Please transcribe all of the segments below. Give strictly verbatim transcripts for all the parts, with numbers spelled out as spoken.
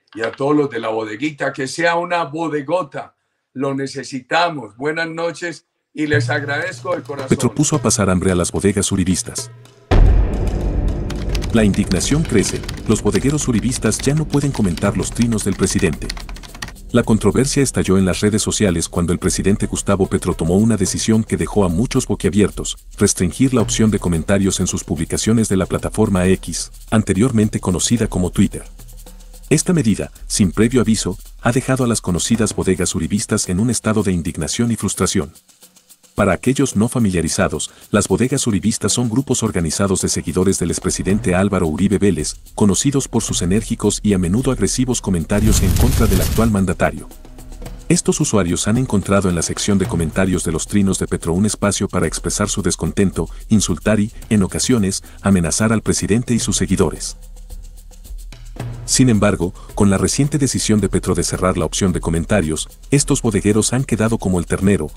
y a todos los de la bodeguita, que sea una bodegota. Lo necesitamos. Buenas noches y les agradezco de corazón. Petro puso a pasar hambre a las bodegas uribistas. La indignación crece. Los bodegueros uribistas ya no pueden comentar los trinos del presidente. La controversia estalló en las redes sociales cuando el presidente Gustavo Petro tomó una decisión que dejó a muchos boquiabiertos: restringir la opción de comentarios en sus publicaciones de la plataforma X, anteriormente conocida como Twitter. Esta medida, sin previo aviso, ha dejado a las conocidas bodegas uribistas en un estado de indignación y frustración. Para aquellos no familiarizados, las bodegas uribistas son grupos organizados de seguidores del expresidente Álvaro Uribe Vélez, conocidos por sus enérgicos y a menudo agresivos comentarios en contra del actual mandatario. Estos usuarios han encontrado en la sección de comentarios de los trinos de Petro un espacio para expresar su descontento, insultar y, en ocasiones, amenazar al presidente y sus seguidores. Sin embargo, con la reciente decisión de Petro de cerrar la opción de comentarios, estos bodegueros han quedado como el ternero,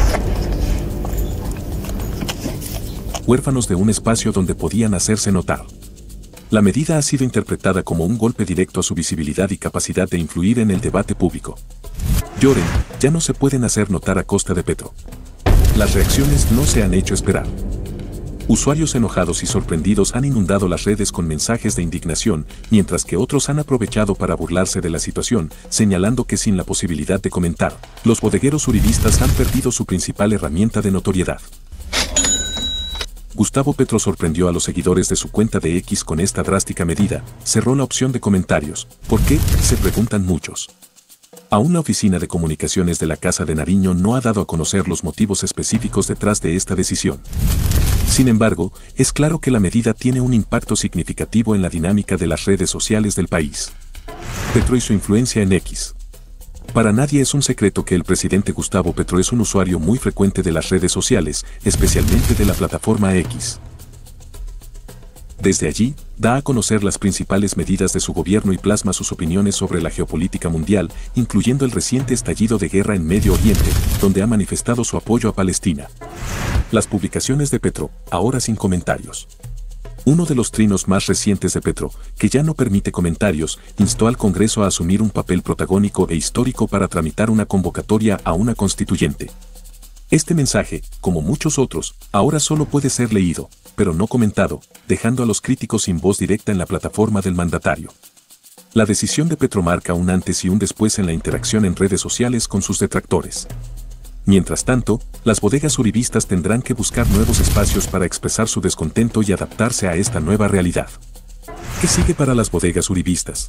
huérfanos de un espacio donde podían hacerse notar. La medida ha sido interpretada como un golpe directo a su visibilidad y capacidad de influir en el debate público. Lloren, ya no se pueden hacer notar a costa de Petro. Las reacciones no se han hecho esperar. Usuarios enojados y sorprendidos han inundado las redes con mensajes de indignación, mientras que otros han aprovechado para burlarse de la situación, señalando que sin la posibilidad de comentar, los bodegueros uribistas han perdido su principal herramienta de notoriedad. Gustavo Petro sorprendió a los seguidores de su cuenta de X con esta drástica medida: cerró la opción de comentarios. ¿Por qué?, se preguntan muchos. Aún la Oficina de Comunicaciones de la Casa de Nariño no ha dado a conocer los motivos específicos detrás de esta decisión. Sin embargo, es claro que la medida tiene un impacto significativo en la dinámica de las redes sociales del país. Petro y su influencia en X. Para nadie es un secreto que el presidente Gustavo Petro es un usuario muy frecuente de las redes sociales, especialmente de la plataforma X. Desde allí, da a conocer las principales medidas de su gobierno y plasma sus opiniones sobre la geopolítica mundial, incluyendo el reciente estallido de guerra en Medio Oriente, donde ha manifestado su apoyo a Palestina. Las publicaciones de Petro, ahora sin comentarios. Uno de los trinos más recientes de Petro, que ya no permite comentarios, instó al Congreso a asumir un papel protagónico e histórico para tramitar una convocatoria a una constituyente. Este mensaje, como muchos otros, ahora solo puede ser leído, pero no comentado, dejando a los críticos sin voz directa en la plataforma del mandatario. La decisión de Petro marca un antes y un después en la interacción en redes sociales con sus detractores. Mientras tanto, las bodegas uribistas tendrán que buscar nuevos espacios para expresar su descontento y adaptarse a esta nueva realidad. ¿Qué sigue para las bodegas uribistas?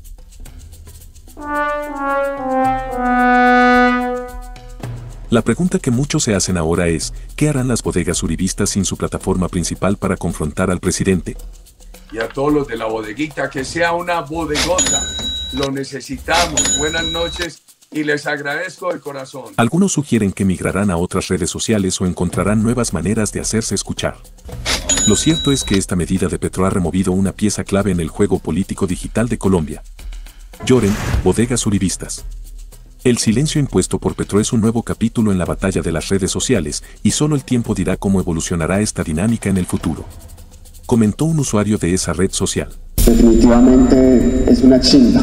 La pregunta que muchos se hacen ahora es: ¿qué harán las bodegas uribistas sin su plataforma principal para confrontar al presidente? Y a todos los de la bodeguita, que sea una bodegota. Lo necesitamos. Buenas noches y les agradezco de corazón. Algunos sugieren que migrarán a otras redes sociales o encontrarán nuevas maneras de hacerse escuchar. Lo cierto es que esta medida de Petro ha removido una pieza clave en el juego político digital de Colombia. Lloren, bodegas uribistas. El silencio impuesto por Petro es un nuevo capítulo en la batalla de las redes sociales, y solo el tiempo dirá cómo evolucionará esta dinámica en el futuro. Comentó un usuario de esa red social. Definitivamente es una chimba.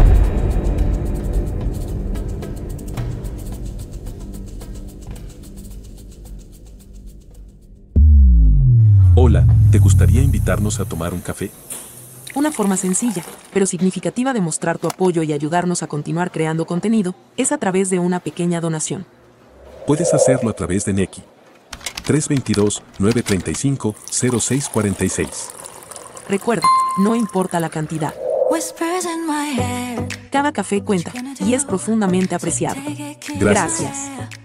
Hola, ¿te gustaría invitarnos a tomar un café? Una forma sencilla, pero significativa de mostrar tu apoyo y ayudarnos a continuar creando contenido es a través de una pequeña donación. Puedes hacerlo a través de Nequi. tres dos dos, nueve tres cinco, cero seis cuatro seis. Recuerda, no importa la cantidad. Cada café cuenta y es profundamente apreciado. Gracias. Gracias.